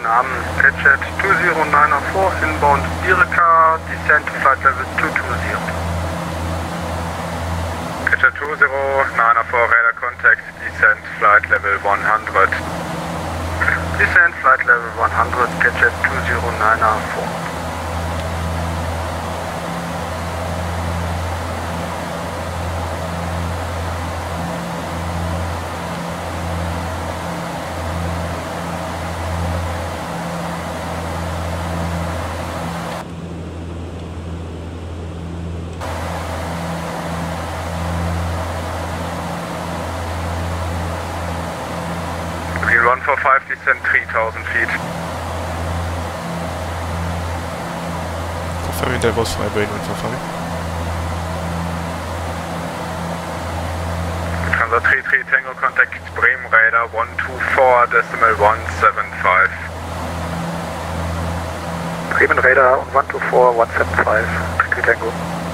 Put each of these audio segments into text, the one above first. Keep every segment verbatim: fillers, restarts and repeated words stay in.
Namen Gadget two zero nine four, inbound Birka, descent to flight level two two zero. Gadget two zero nine four, radar contact, descent flight level one hundred. Descent flight level one hundred, Gadget two zero nine four. one four five, descent three thousand feet. Confirming that was Firebrain one four five. Transat three three Tango, contact Bremen radar one two four decimal one seven five. Bremen radar one two four one seven five, three three Tango.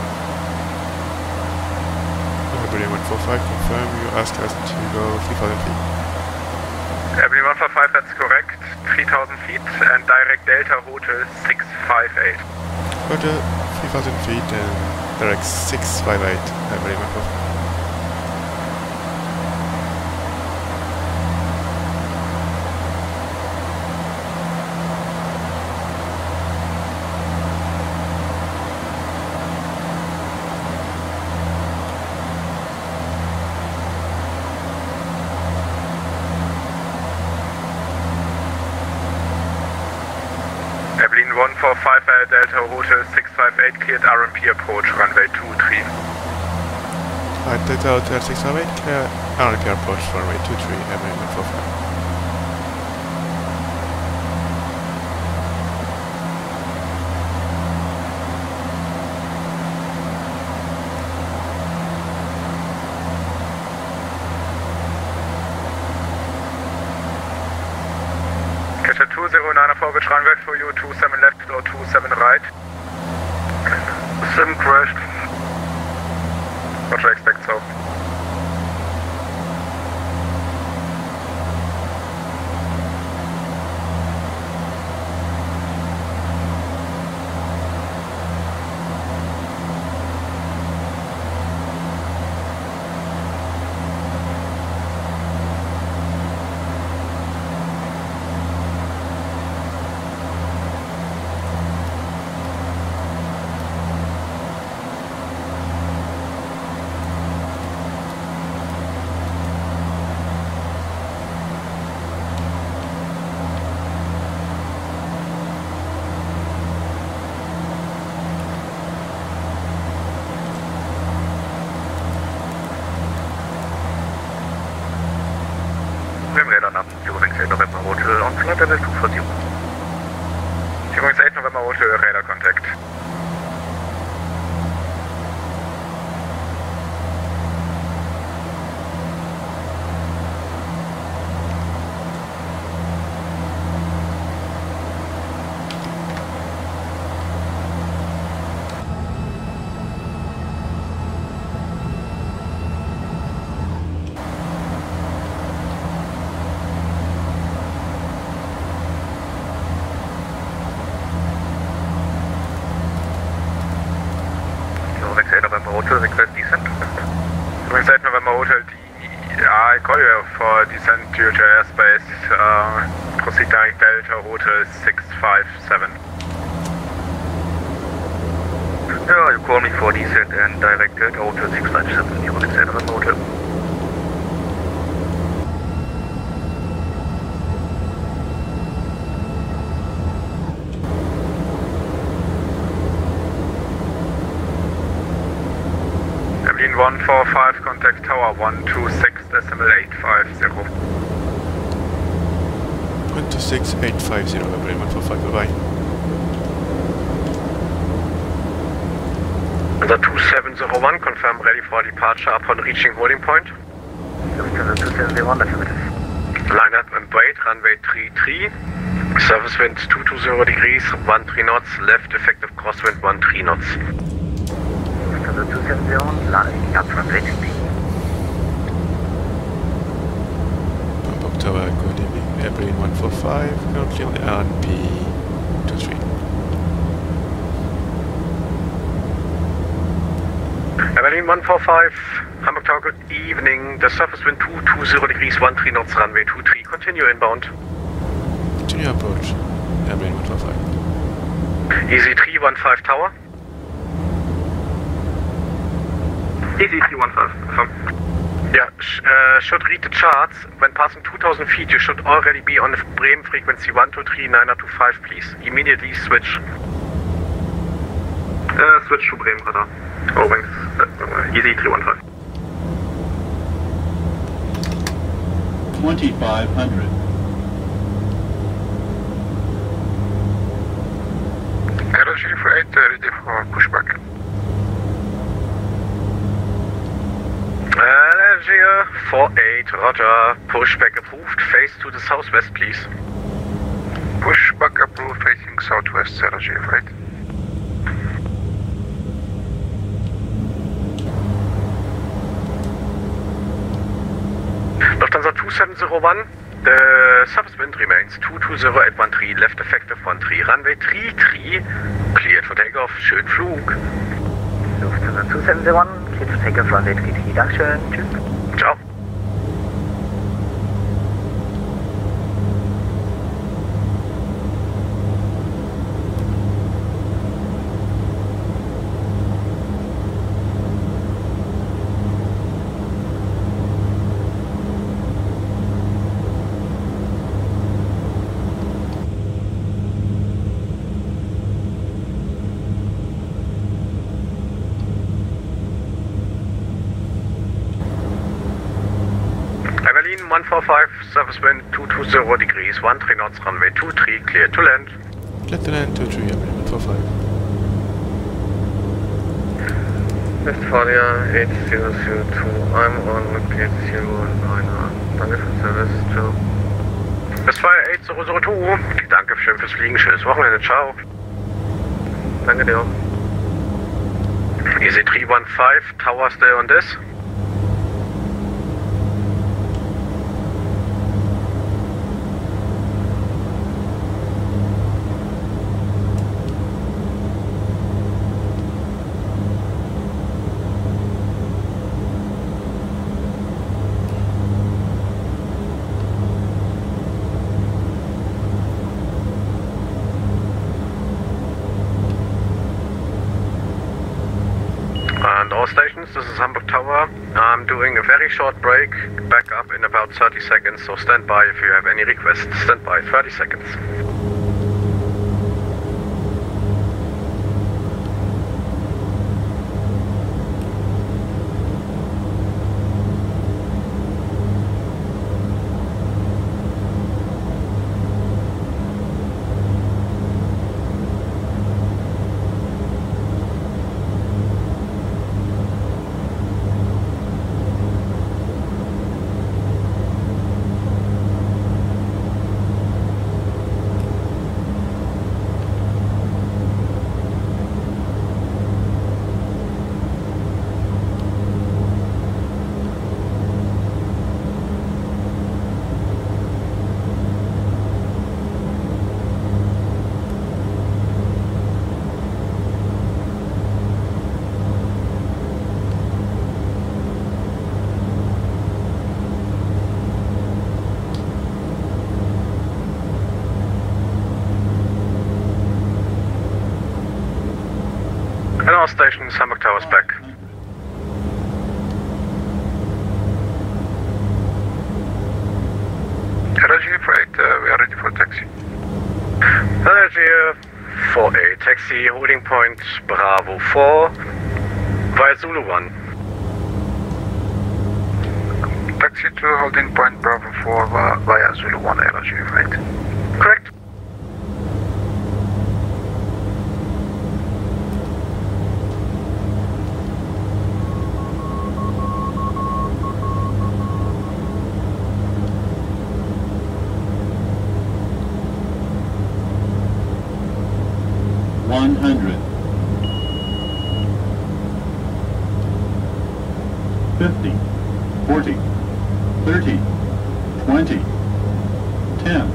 Firebrain one four five, confirm you asked us to go three thousand feet. Airplane one four five, that's correct, three thousand feet and direct Delta Hotel six five eight. Roger, three thousand feet and direct six five eight, Airplane one four five. Airplane one four five, Delta Hotel six five eight, cleared R M P approach, runway two three. Alright, Delta Hotel six five eight, clear R M P approach, runway two three, Airplane one four five. Catcher two zero nine four, which runway for you, two seven left or two seven right? Sim crashed. Roger, expect so. zero six eight November Hotel on flight level two four zero. zero six eight November Hotel, radar contact. November Hotel, request descent. zero six eight November Hotel, D I call you for descent due to airspace. Uh, proceed direct Delta Hotel six five seven. Yeah, you call me for descent and direct Delta Hotel six five seven, zero six eight November Hotel. one four five, contact tower one two six decimal eight five zero. one two six eight five zero, Airplane one four five, bye bye. The two seven zero one, confirm ready for departure upon reaching holding point. two seven zero one, affirmative. Line up and wait, runway three three. Surface wind two two zero degrees, one three knots, left effective crosswind one three knots. two seven zero one, landing up runway three. Bob Tower, good evening, Airplane one four five, currently on L N P two three. Berlin one four five, Hamburg Tower, good evening. The surface wind two two zero degrees, one three knots, runway two three, continue inbound. Continue approach, Airplane one four five. Easy three one five tower. Easy three one five, confirm. Yeah, sh uh, should read the charts. When passing two thousand feet, you should already be on the Bremen frequency one two three nine two five, please. Immediately switch. Uh, switch to Bremen radar. Oh, wings. Uh, easy three one five. twenty-five hundred. Energy for eight, uh, ready for pushback. Energy four eight, roger. Pushback approved. Face to the southwest, please. Pushback approved, facing southwest, energy for eight. Lufthansa two seven zero one, the surface wind remains two two zero eight one three, left effective one three, runway three three, cleared for takeoff, schönen Flug. Lufthansa two seven zero one, cleared for takeoff, runway three three, Dankeschön, tschüss. Ciao. one four five, surface wind two two zero degrees, one three knots, runway two three, clear to land. Clear to land, two three, Airplane one four five. Westfalia eight zero zero two, I'm on gate zero nine one. Danke für Service, ciao. Westfalia eight zero zero two, danke schön fürs Fliegen, schönes Wochenende, ciao. Danke dir auch. Easy three one five, tower stay on this. And all stations, this is Hamburg Tower. I'm doing a very short break, back up in about thirty seconds, so stand by if you have any requests. Stand by, thirty seconds. And all stations, Hamburg Tower's back. Energy for eight, uh, we are ready for taxi. Energy four eight, taxi, holding point Bravo four, via Zulu one. Taxi to holding point Bravo four via, via Zulu one, energy for eight. Correct. one hundred. fifty, forty, thirty, twenty, him.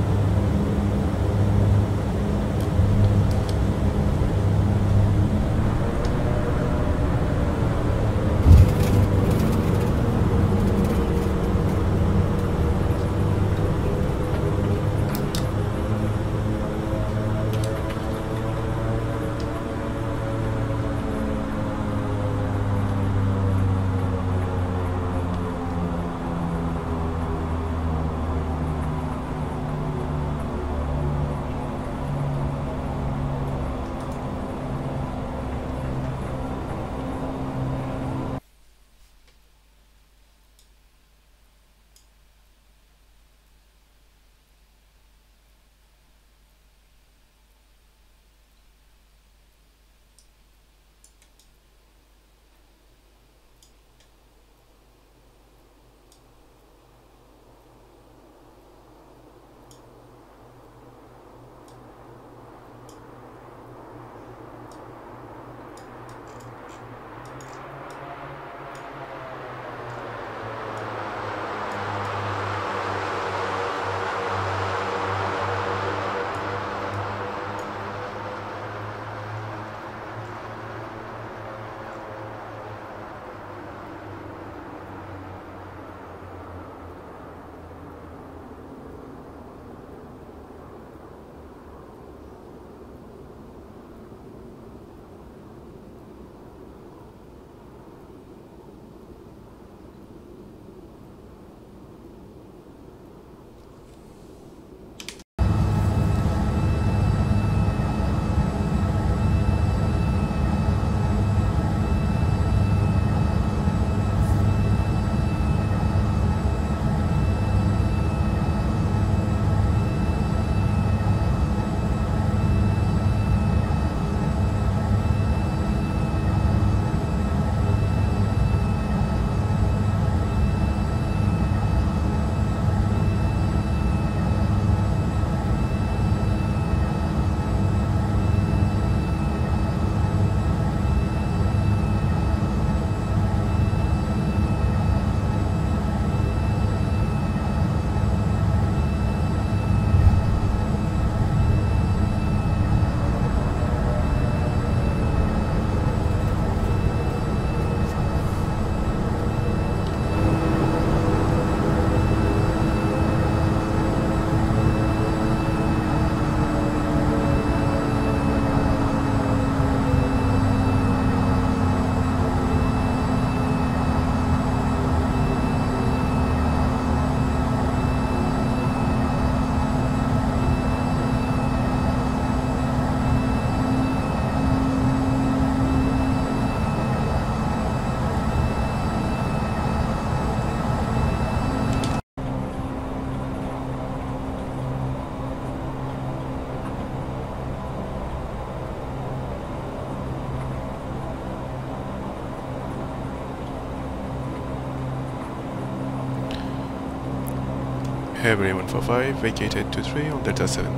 Evelyn one four five, vacated two three on Delta seven.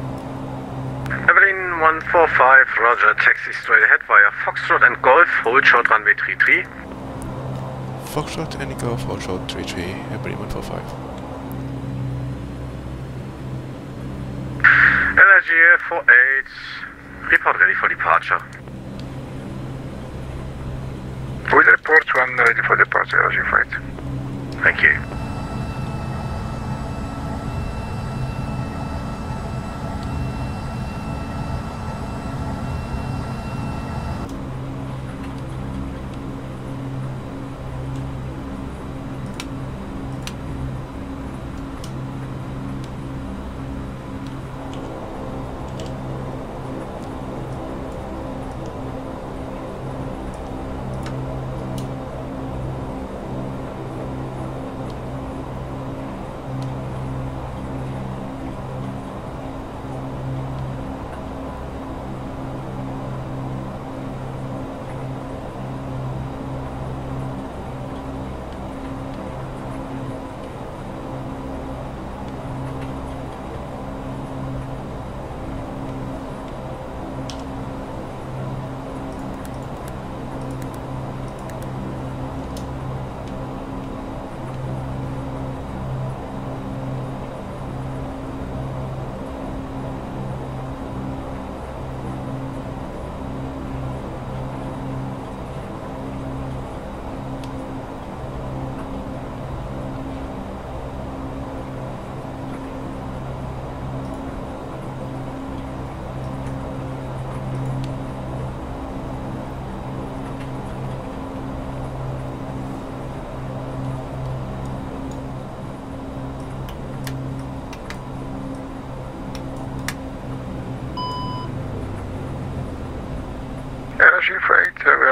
Evelyn one four five, roger, taxi straight ahead via Foxtrot and Golf, hold short runway three three. Foxtrot and Golf, hold short three three, Evelyn one four five. L I G four eight, report ready for departure. With report one ready for departure, L G four eight. Thank you.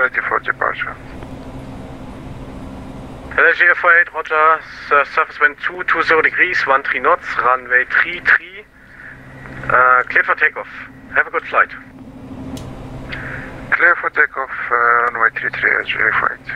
ready for departure. L G F four eight, roger. S surface wind two two zero degrees, one three knots, runway three three. Uh, clear for takeoff. Have a good flight. Clear for takeoff, uh, runway three three, L G F four eight.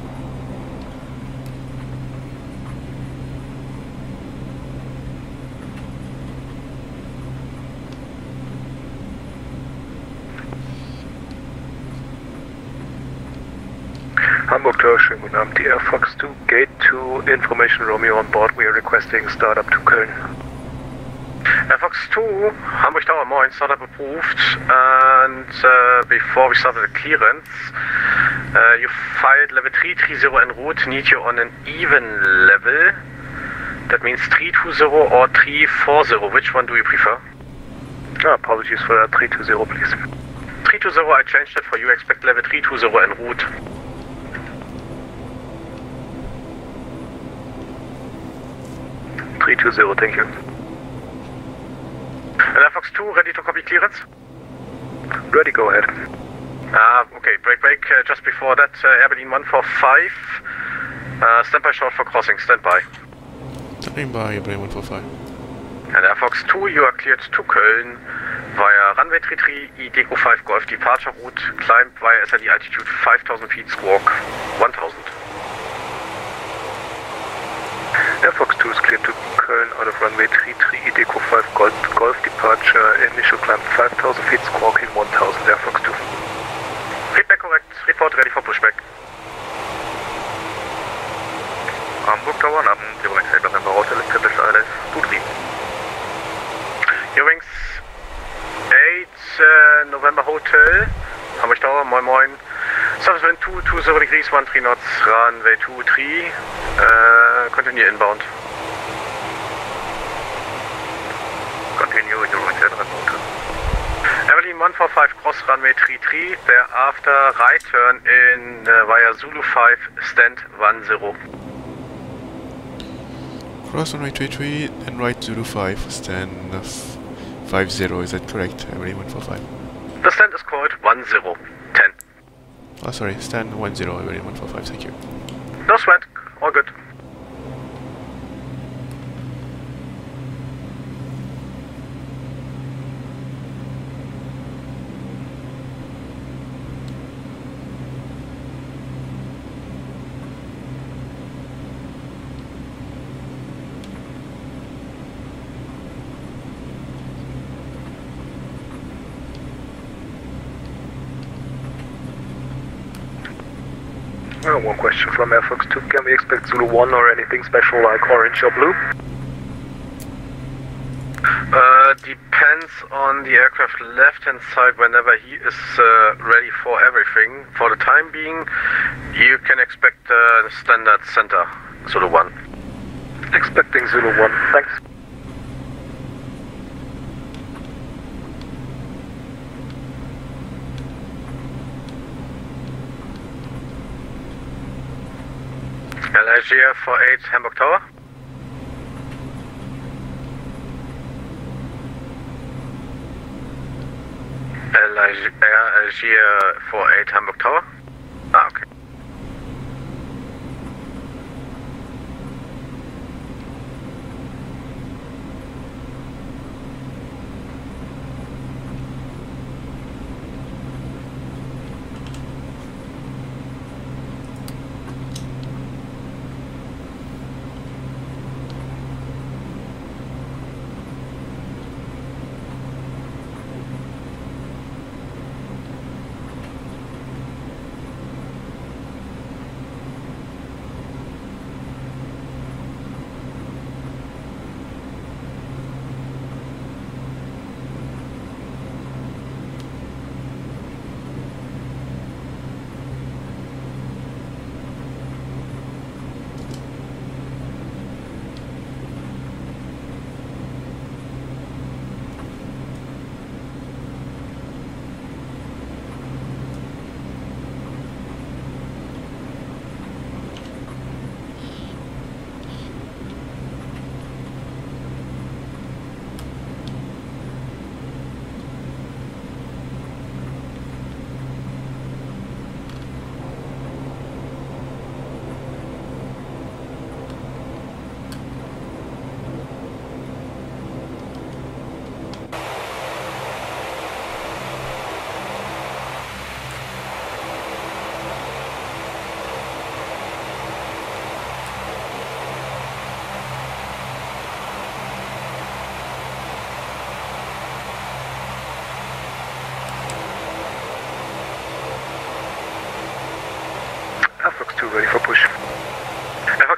Hamburg Tower, schönen guten Abend. Die Air Fox two, Gate two, Information Romeo on board. We are requesting startup to Köln. Air Fox two, Hamburg Tower, moin, startup approved. And uh, before we started the clearance, uh, you filed level three three zero en route, need you on an even level. That means three two zero or three four zero. Which one do you prefer? Oh, apologies for that. three two zero, please. three two zero, I changed it for you. Expect level three two zero en route. three two zero, thank you. And Air Fox two, ready to copy clearance? Ready, go ahead. Ah, uh, okay, break, break. Uh, just before that, uh, Air Berlin one four five. Uh, stand by short for crossing, stand by. Standing by, Air Berlin one four five. And Air Fox two, you are cleared to Köln via runway three three, E D E C O five Golf departure route, climb via S I D altitude five thousand feet, squawk one thousand. Air Fox two is cleared to Köln out of runway three three, E D E C O five Golf, Golf departure, initial climb five thousand feet, squawking one thousand, Air Fox two. Feedback correct, report ready for pushback. Hamburg Tower, Namen, Sie wollen Head November Hotel, British Airlines, two three. Eurowings eight, uh, November Hotel, Hamburg Tower, moin moin. Surface wind two two zero degrees, one three knots, runway two three, uh, continue inbound. Continue, Eurowings eight, November Hotel. Air Berlin one four five, cross runway three three, thereafter right turn in uh, via Zulu five, stand one zero. Cross runway three three and right Zulu five, stand uh, five zero, is that correct? Air Berlin one four five. The stand is called one zero, ten. Oh, sorry, stand one zero, Air Berlin one four five, thank you. No sweat, all good. Uh, one question from Air Fox two, can we expect Zulu one or anything special like orange or blue? Uh, depends on the aircraft left hand side whenever he is uh, ready for everything. For the time being, you can expect uh, the standard center, Zulu one. Expecting Zulu one, thanks. L G F four eight, Hamburg Tower. L G four eight, Hamburg Tower. Ah, okay.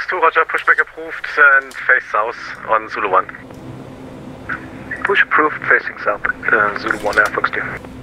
two, roger, pushback approved and face south on Zulu one. Push approved, facing south, uh, Zulu one, Air Fox two.